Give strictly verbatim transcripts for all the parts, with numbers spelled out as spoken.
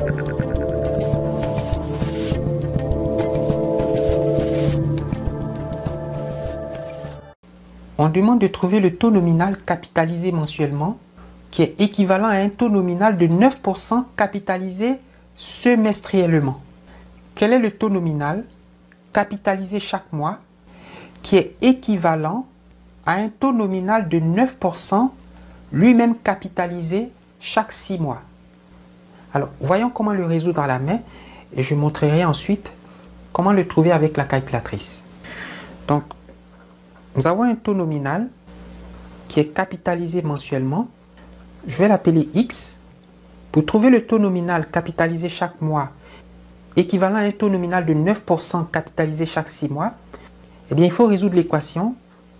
On demande de trouver le taux nominal capitalisé mensuellement qui est équivalent à un taux nominal de neuf pour cent capitalisé semestriellement. Quel est le taux nominal capitalisé chaque mois qui est équivalent à un taux nominal de neuf pour cent lui-même capitalisé chaque six mois? Alors, voyons comment le résoudre à la main et je montrerai ensuite comment le trouver avec la calculatrice. Donc, nous avons un taux nominal qui est capitalisé mensuellement. Je vais l'appeler X. Pour trouver le taux nominal capitalisé chaque mois, équivalent à un taux nominal de neuf pour cent capitalisé chaque six mois, eh bien, il faut résoudre l'équation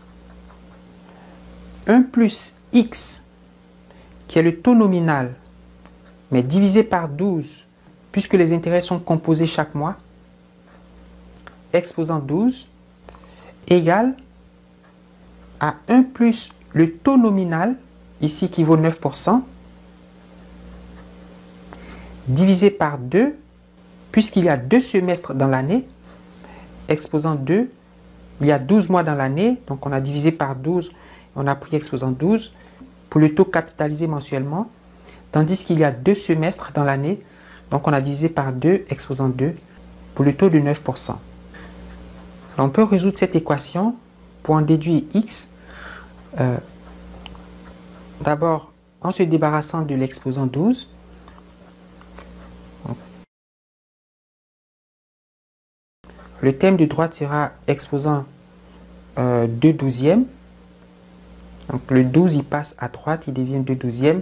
un plus X, qui est le taux nominal, mais divisé par douze, puisque les intérêts sont composés chaque mois, exposant douze, égale à un plus le taux nominal, ici qui vaut neuf pour cent, divisé par deux, puisqu'il y a deux semestres dans l'année, exposant deux, il y a douze mois dans l'année, donc on a divisé par douze, on a pris exposant douze, pour le taux capitalisé mensuellement, tandis qu'il y a deux semestres dans l'année, donc on a divisé par deux, exposant deux, pour le taux de neuf pour cent. Alors on peut résoudre cette équation pour en déduire X, euh, d'abord en se débarrassant de l'exposant douze. Le terme de droite sera exposant euh, deux douzièmes. Donc le douze il passe à droite, il devient deux douzièmes.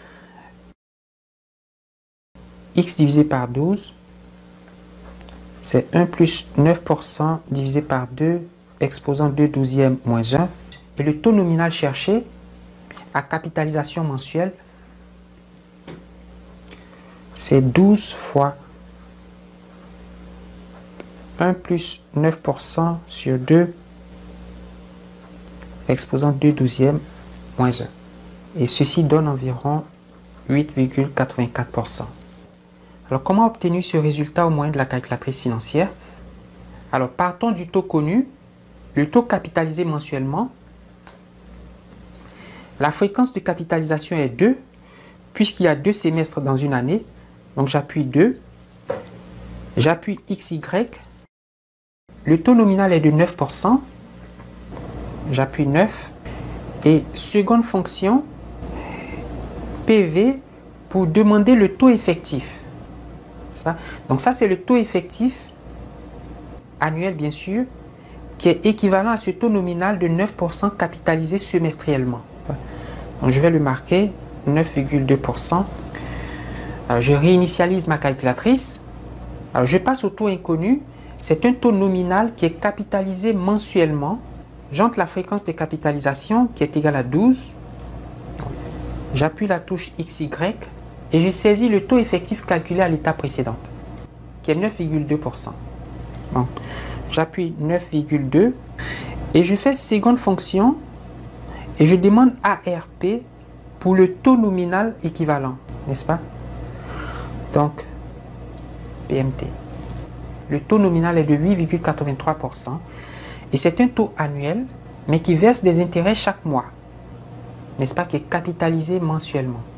X divisé par douze, c'est un plus neuf pour cent divisé par deux, exposant deux douzièmes moins un. Et le taux nominal cherché à capitalisation mensuelle, c'est douze fois un plus neuf pour cent sur deux, exposant deux douzièmes moins un. Et ceci donne environ huit virgule quatre-vingt-quatre pour cent. Alors, comment obtenir ce résultat au moyen de la calculatrice financière? Alors, partons du taux connu, le taux capitalisé mensuellement. La fréquence de capitalisation est deux, puisqu'il y a deux semestres dans une année. Donc, j'appuie deux. J'appuie X Y. Le taux nominal est de neuf pour cent. J'appuie neuf. Et seconde fonction, P V, pour demander le taux effectif. Donc ça, c'est le taux effectif annuel, bien sûr, qui est équivalent à ce taux nominal de neuf pour cent capitalisé semestriellement. Donc je vais le marquer, neuf virgule deux pour cent. Alors, je réinitialise ma calculatrice. Alors, je passe au taux inconnu. C'est un taux nominal qui est capitalisé mensuellement. J'entre la fréquence de capitalisation qui est égale à douze. J'appuie la touche X Y. Et je saisis le taux effectif calculé à l'étape précédente, qui est neuf virgule deux pour cent. Donc, j'appuie neuf virgule deux et je fais seconde fonction et je demande A R P pour le taux nominal équivalent, n'est-ce pas? Donc, P M T. Le taux nominal est de huit virgule quatre-vingt-trois pour cent et c'est un taux annuel, mais qui verse des intérêts chaque mois, n'est-ce pas, qui est capitalisé mensuellement.